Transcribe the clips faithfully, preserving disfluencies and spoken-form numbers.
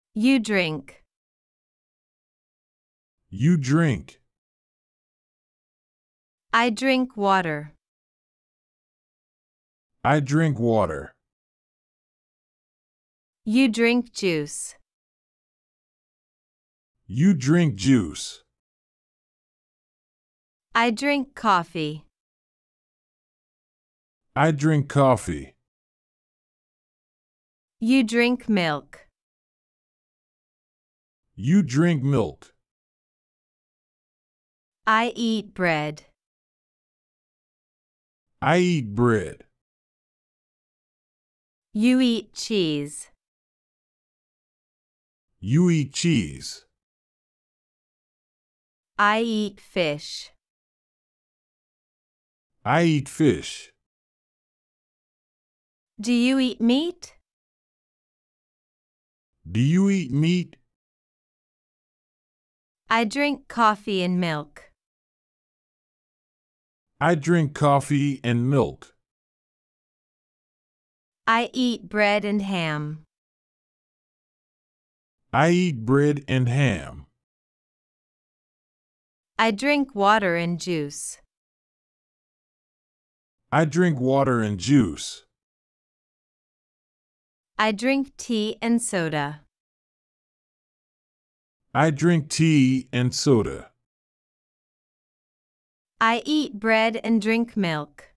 You drink. You drink. I drink water. I drink water. You drink juice. You drink juice. I drink coffee. I drink coffee. You drink milk. You drink milk. I eat bread. I eat bread. You eat cheese. You eat cheese. I eat fish. I eat fish. Do you eat meat? Do you eat meat? I drink coffee and milk. I drink coffee and milk. I eat bread and ham. I eat bread and ham. I drink water and juice. I drink water and juice. I drink tea and soda. I drink tea and soda. I eat bread and drink milk.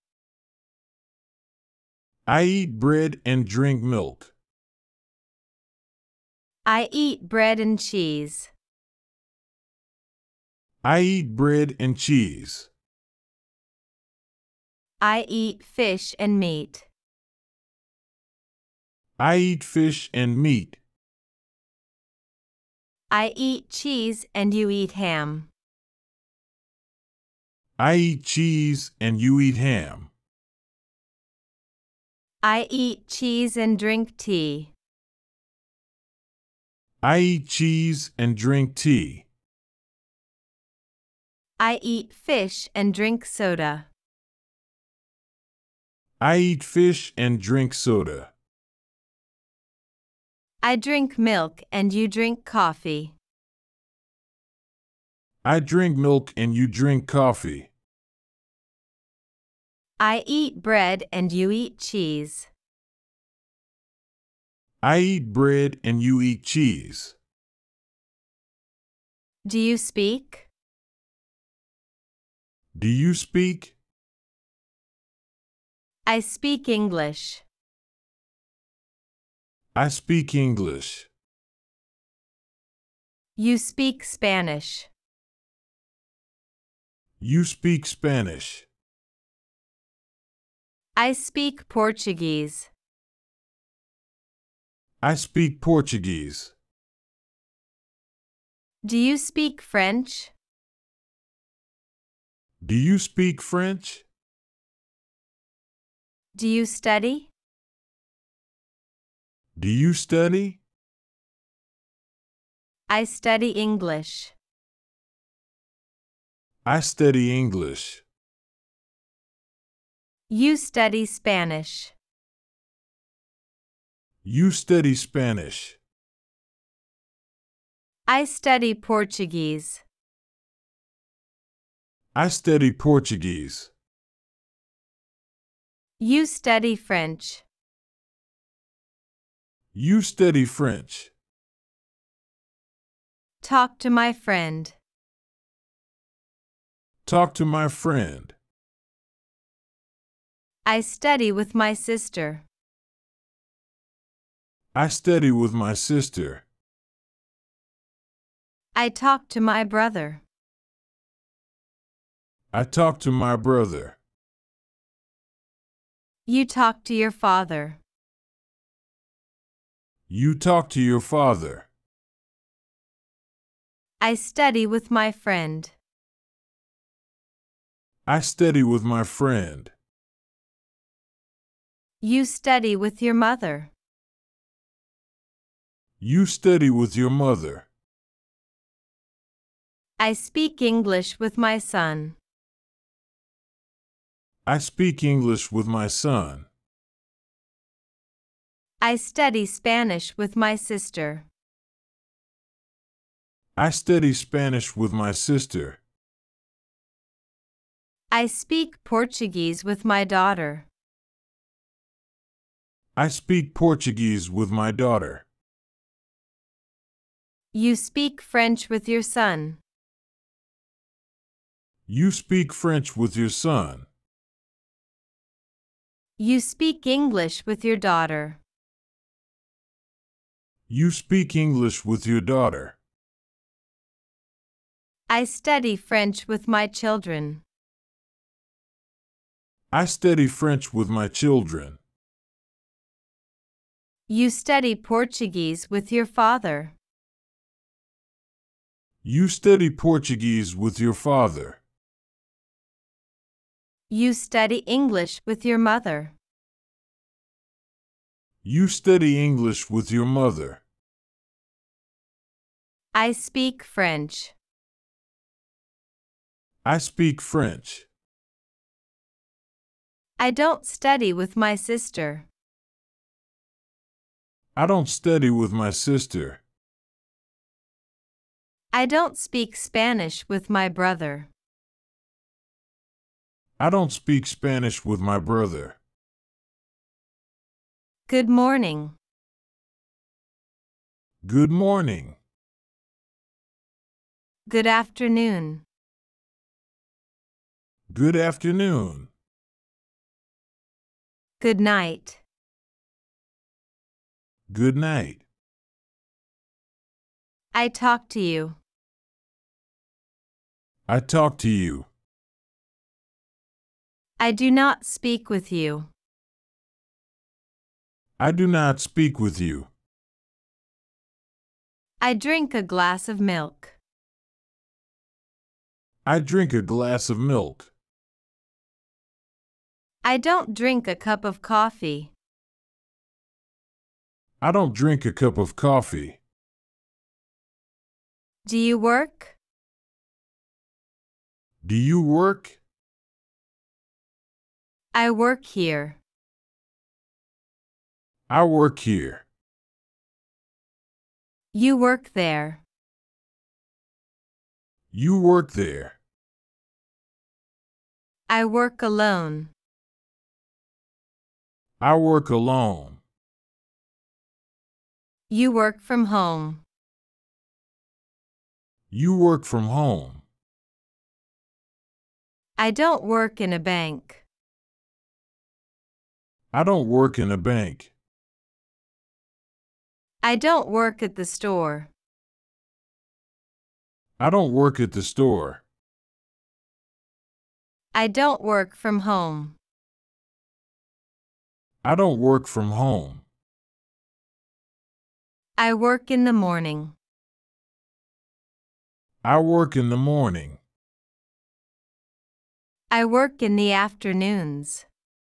I eat bread and drink milk. I eat bread and cheese. I eat bread and cheese. I eat fish and meat. I eat fish and meat. I eat cheese and you eat ham. I eat cheese and you eat ham. I eat cheese and drink tea. I eat cheese and drink tea. I eat fish and drink soda. I eat fish and drink soda. I drink milk and you drink coffee. I drink milk and you drink coffee. I eat bread and you eat cheese. I eat bread and you eat cheese. Do you speak? Do you speak? I speak English. I speak English. You speak Spanish. You speak Spanish. I speak Portuguese. I speak Portuguese. Do you speak French? Do you speak French? Do you study? Do you study? I study English. I study English. You study Spanish. You study Spanish. I study Portuguese. I study Portuguese. You study French. You study French. Talk to my friend. Talk to my friend. I study with my sister. I study with my sister. I talk to my brother. I talk to my brother. You talk to your father. You talk to your father. I study with my friend. I study with my friend. You study with your mother. You study with your mother. I speak English with my son. I speak English with my son. I study Spanish with my sister. I study Spanish with my sister. I speak Portuguese with my daughter. I speak Portuguese with my daughter. You speak French with your son. You speak French with your son. You speak English with your daughter. You speak English with your daughter. I study French with my children. I study French with my children. You study Portuguese with your father. You study Portuguese with your father. You study English with your mother. You study English with your mother. I speak French. I speak French. I don't study with my sister. I don't study with my sister. I don't speak Spanish with my brother. I don't speak Spanish with my brother. Good morning. Good morning. Good afternoon. Good afternoon. Good night. Good night. I talk to you. I talk to you. I do not speak with you. I do not speak with you. I drink a glass of milk. I drink a glass of milk. I don't drink a cup of coffee. I don't drink a cup of coffee. Do you work? Do you work? I work here. I work here. You work there. You work there. I work alone. I work alone. You work from home. You work from home. I don't work in a bank. I don't work in a bank. I don't work at the store. I don't work at the store. I don't work from home. I don't work from home. I work in the morning. I work in the morning. I work in the afternoons.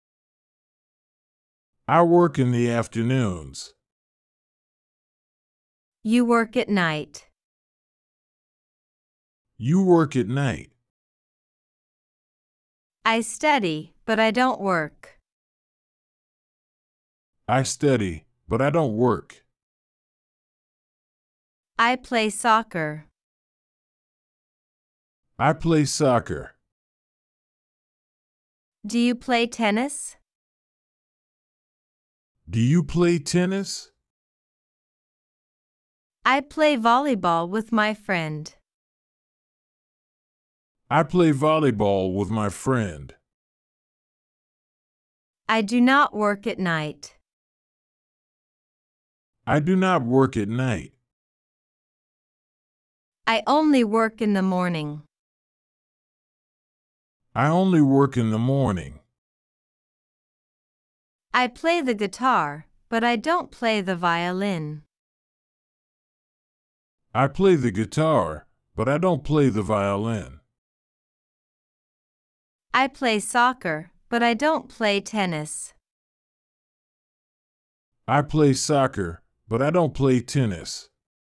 I work in the afternoons. You work at night. You work at night. I study, but I don't work. I study, but I don't work. I play soccer. I play soccer. Do you play tennis? Do you play tennis? I play volleyball with my friend. I play volleyball with my friend. I do not work at night. I do not work at night. I only work in the morning. I only work in the morning. I play the guitar, but I don't play the violin. I play the guitar, but I don't play the violin. I play soccer, but I don't play tennis. I play soccer, but I don't play tennis.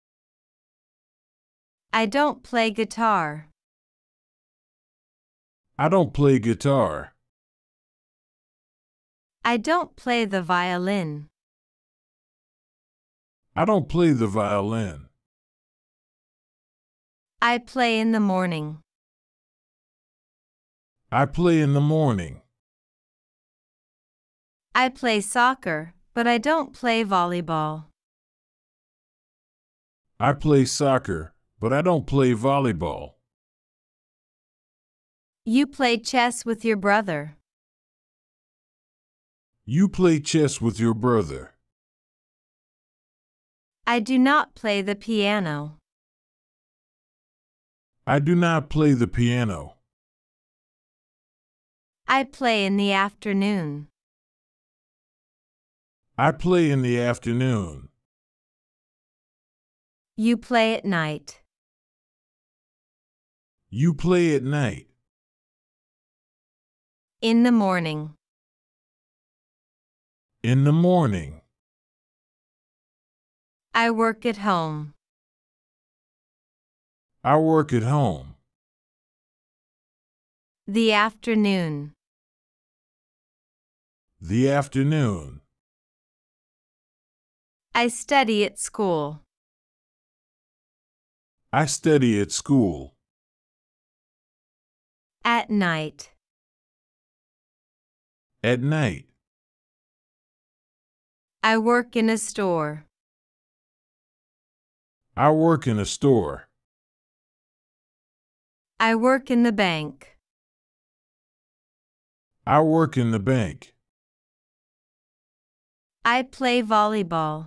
I don't play guitar. I don't play guitar. I don't play the violin. I don't play the violin. I play in the morning. I play in the morning. I play soccer, but I don't play volleyball. I play soccer, but I don't play volleyball. You play chess with your brother. You play chess with your brother. I do not play the piano. I do not play the piano. I play in the afternoon. I play in the afternoon. You play at night. You play at night. In the morning. In the morning. I work at home. I work at home. The afternoon. The afternoon. I study at school. I study at school. At night. At night. I work in a store. I work in a store. I work in the bank. I work in the bank. I play volleyball.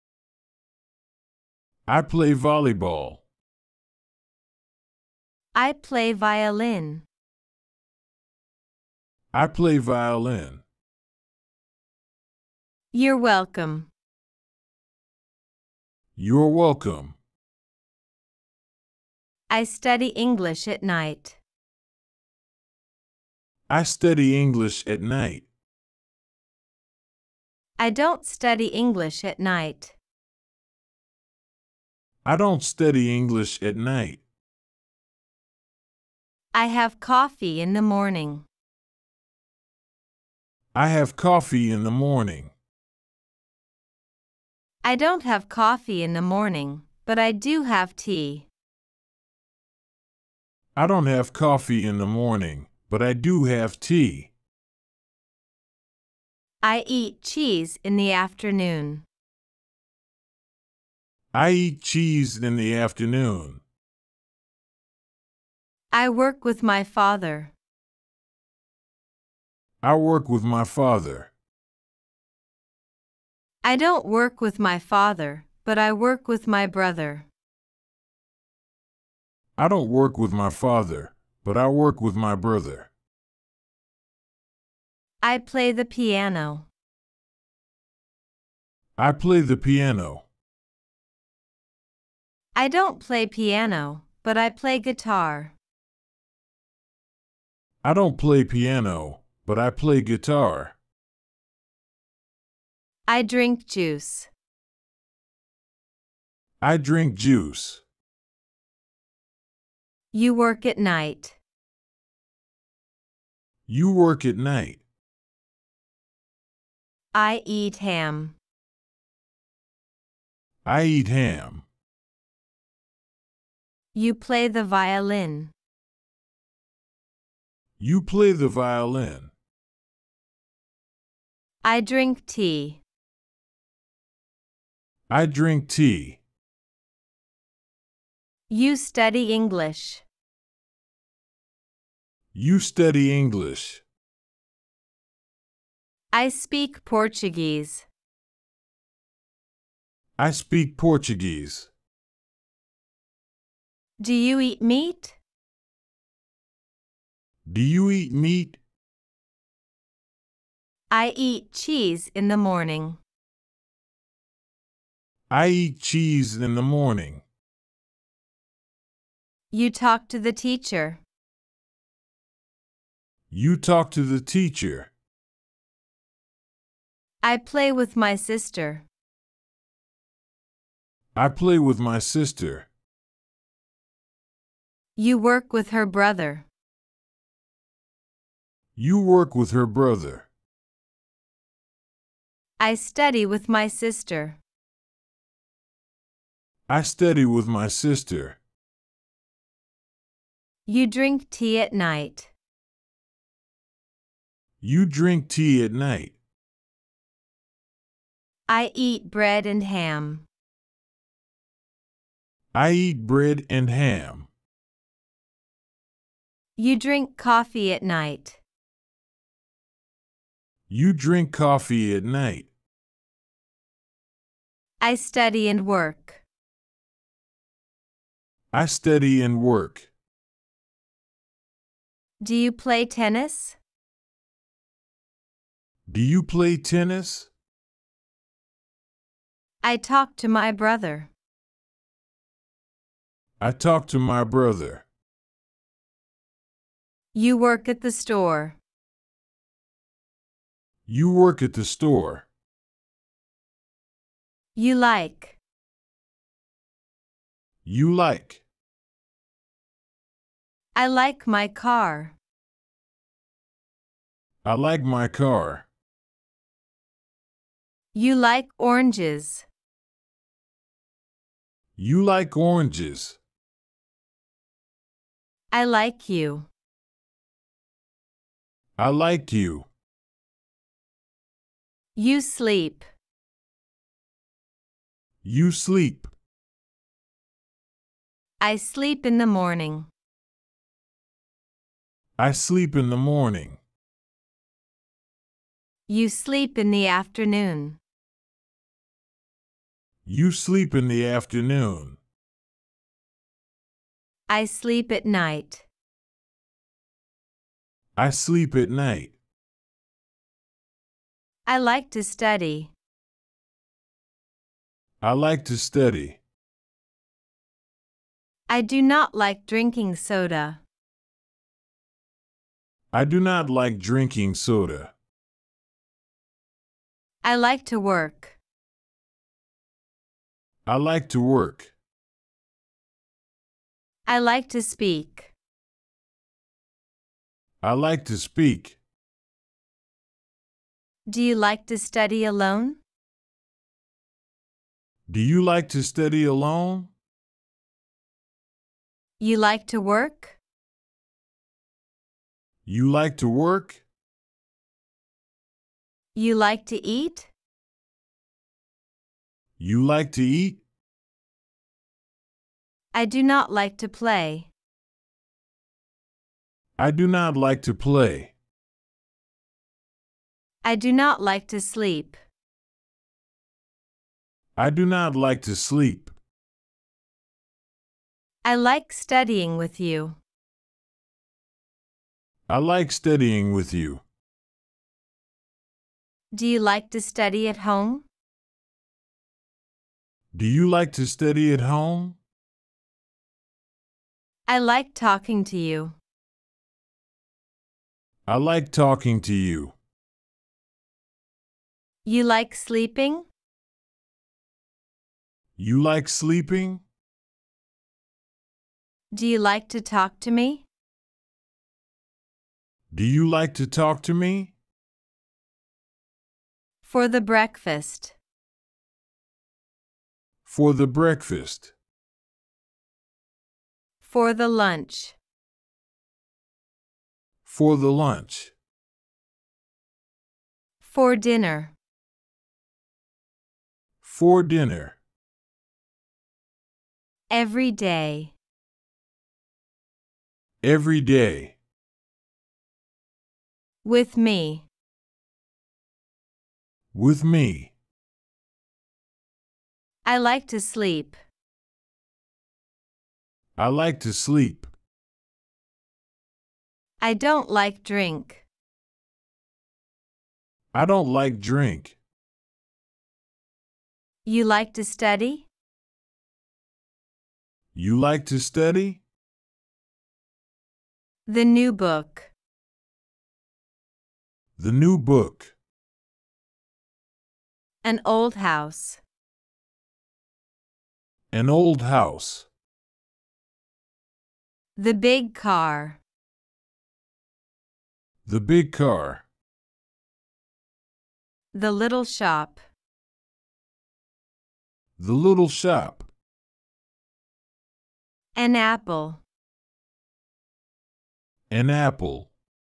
I play volleyball. I play violin. I play violin. You're welcome. You're welcome. I study English at night. I study English at night. I don't study English at night. I don't study English at night. I have coffee in the morning. I have coffee in the morning. I don't have coffee in the morning, but I do have tea. I don't have coffee in the morning, but I do have tea. I eat cheese in the afternoon. I eat cheese in the afternoon. I work with my father. I work with my father. I don't work with my father, but I work with my brother. I don't work with my father, but I work with my brother. I play the piano. I play the piano. I don't play piano, but I play guitar. I don't play piano, but I play guitar. I drink juice. I drink juice. You work at night. You work at night. I eat ham. I eat ham. You play the violin. You play the violin. I drink tea. I drink tea. You study English. You study English. I speak Portuguese. I speak Portuguese. Do you eat meat? Do you eat meat? I eat cheese in the morning. I eat cheese in the morning. You talk to the teacher. You talk to the teacher. I play with my sister. I play with my sister. You work with her brother. You work with her brother. I study with my sister. I study with my sister. You drink tea at night. You drink tea at night. I eat bread and ham. I eat bread and ham. You drink coffee at night. You drink coffee at night. I study and work. I study and work. Do you play tennis? Do you play tennis? I talk to my brother. I talk to my brother. You work at the store. You work at the store. You like. You like. I like my car. I like my car. You like oranges. You like oranges. I like you. I like you. You sleep. You sleep. I sleep in the morning. I sleep in the morning. You sleep in the afternoon. You sleep in the afternoon. I sleep at night. I sleep at night. I like to study. I like to study. I do not like drinking soda. I do not like drinking soda. I like to work. I like to work. I like to speak. I like to speak. Do you like to study alone? Do you like to study alone? You like to work? You like to work? You like to eat? You like to eat? I do not like to play. I do not like to play. I do not like to sleep. I do not like to sleep. I like studying with you. I like studying with you. Do you like to study at home? Do you like to study at home? I like talking to you. I like talking to you. You like sleeping? You like sleeping? Do you like to talk to me? Do you like to talk to me? For the breakfast. For the breakfast. For the lunch. For the lunch. For dinner. For dinner. Every day. Every day. With me. With me. I like to sleep. I like to sleep. I don't like drink. I don't like drink. You like to study? You like to study? The new book. The new book. An old house. An old house. The big car. The big car. The little shop. The little shop. An apple. An apple.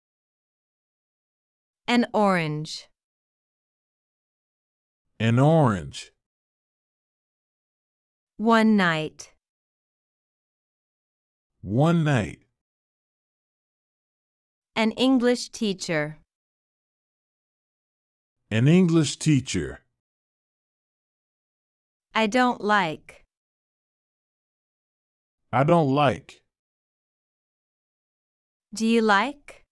An orange. An orange. One night. One night. An English teacher. An English teacher. I don't like. I don't like. Do you like?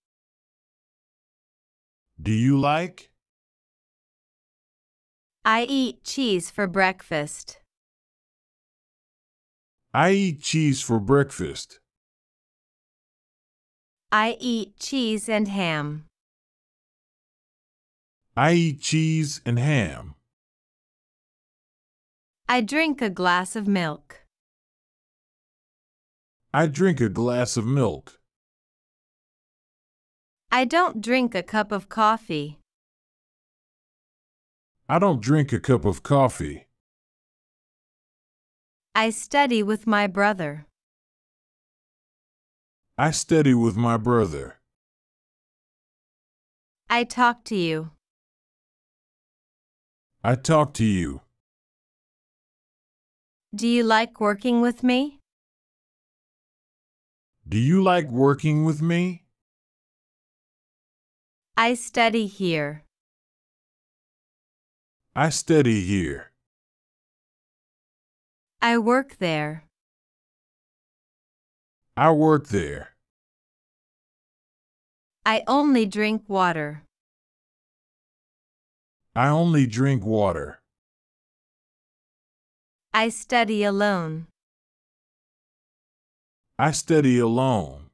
Do you like? I eat cheese for breakfast. I eat cheese for breakfast. I eat cheese and ham. I eat cheese and ham. I drink a glass of milk. I drink a glass of milk. I don't drink a cup of coffee. I don't drink a cup of coffee. I study with my brother. I study with my brother. I talk to you. I talk to you. Do you like working with me? Do you like working with me? I study here. I study here. I work there. I work there. I only drink water. I only drink water. I study alone. I study alone.